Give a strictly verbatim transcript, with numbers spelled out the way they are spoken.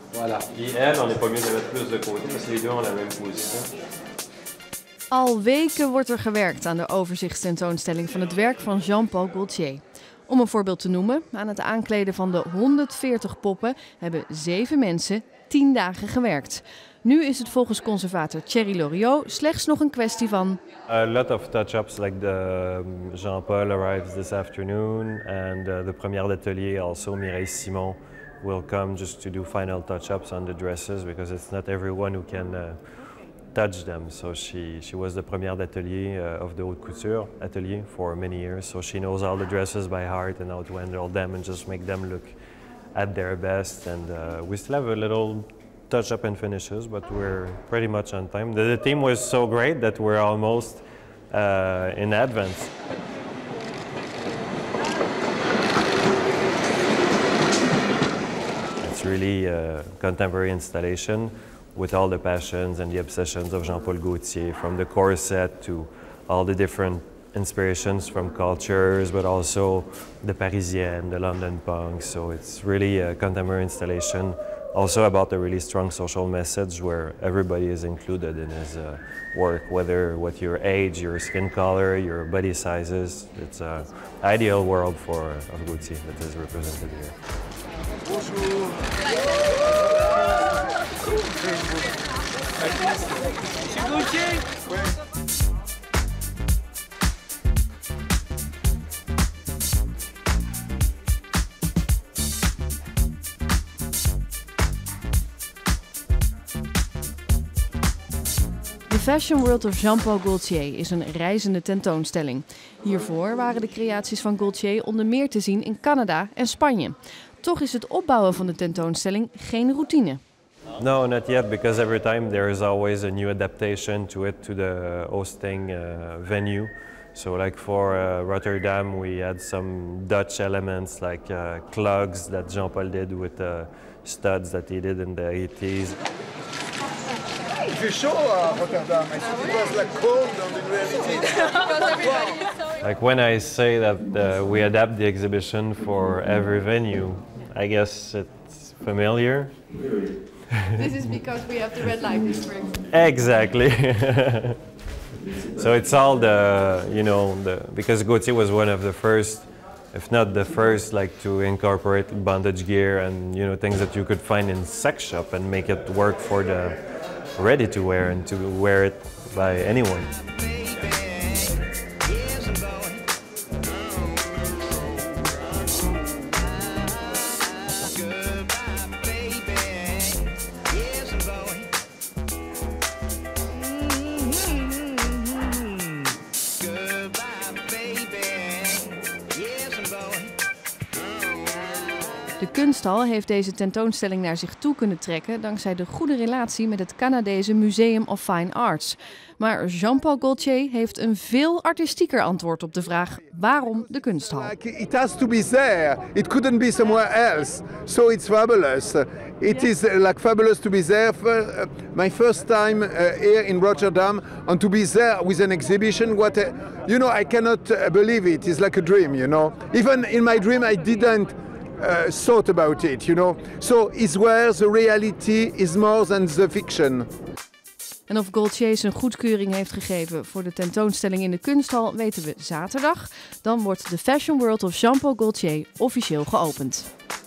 Voilà. Et elle, on n'est pas mieux de la mettre plus de côté parce que les deux ont la même position. Al weken wordt er gewerkt aan de overzichtstentoonstelling van het werk van Jean-Paul Gaultier. Om een voorbeeld te noemen, aan het aankleden van de honderdveertig poppen hebben zeven mensen tien dagen gewerkt. Nu is het volgens conservator Thierry Loriot slechts nog een kwestie van... A lot of touch-ups, like the um, Jean-Paul arrives this afternoon, and uh, the première d'atelier also, Mireille Simon, will come just to do final touch-ups on the dresses because it's not everyone who can uh, touch them. So she, she was the première d'atelier uh, of the haute couture atelier for many years. So she knows all the dresses by heart and how to handle them and just make them look at their best. And uh, we still have a little touch-up and finishes, but we're pretty much on time. The, the team was so great that we're almost uh, in advance. It's really a contemporary installation with all the passions and the obsessions of Jean-Paul Gaultier, from the corset to all the different inspirations from cultures, but also the Parisienne, the London punk. So it's really a contemporary installation, also about a really strong social message where everybody is included in his uh, work, whether what your age, your skin color, your body sizes. It's an ideal world for of Gaultier that is represented here. Bonjour. Monsieur Gaultier. The Fashion World of Jean-Paul Gaultier is een reizende tentoonstelling. Hiervoor waren de creaties van Gaultier onder meer te zien in Canada en Spanje. Toch is het opbouwen van de tentoonstelling geen routine. No, not yet, because every time there is always a new adaptation to it, to the hosting uh, venue. So like for uh, Rotterdam, we had some Dutch elements like uh, clogs that Jean-Paul did with uh, studs that he did in the eighties. Il fait chaud à Rotterdam. It was like cold in reality. Like when I say that uh, we adapt the exhibition for every venue, I guess it's familiar. This is because we have the red light district. Exactly. So it's all the, you know, the, because Gaultier was one of the first, if not the first, like to incorporate bondage gear and, you know, things that you could find in sex shop and make it work for the ready to wear and to wear it by anyone. De kunsthal heeft deze tentoonstelling naar zich toe kunnen trekken dankzij de goede relatie met het Canadese Museum of Fine Arts. Maar Jean-Paul Gaultier heeft een veel artistieker antwoord op de vraag waarom de kunsthal. It has to be there. It couldn't be somewhere else. So it's fabulous. It is uh, like fabulous to be there. For, uh, my first time uh, here in Rotterdam, and to be there with an exhibition. What uh, you know, I cannot uh, believe it. It's like a dream. You know, even in my dream, I didn't. Uh, thought about it, you know. So it's where the reality is more than the fiction. En of Gaultier zijn goedkeuring heeft gegeven voor de tentoonstelling in de kunsthal weten we zaterdag. Dan wordt de Fashion World of Jean-Paul Gaultier officieel geopend.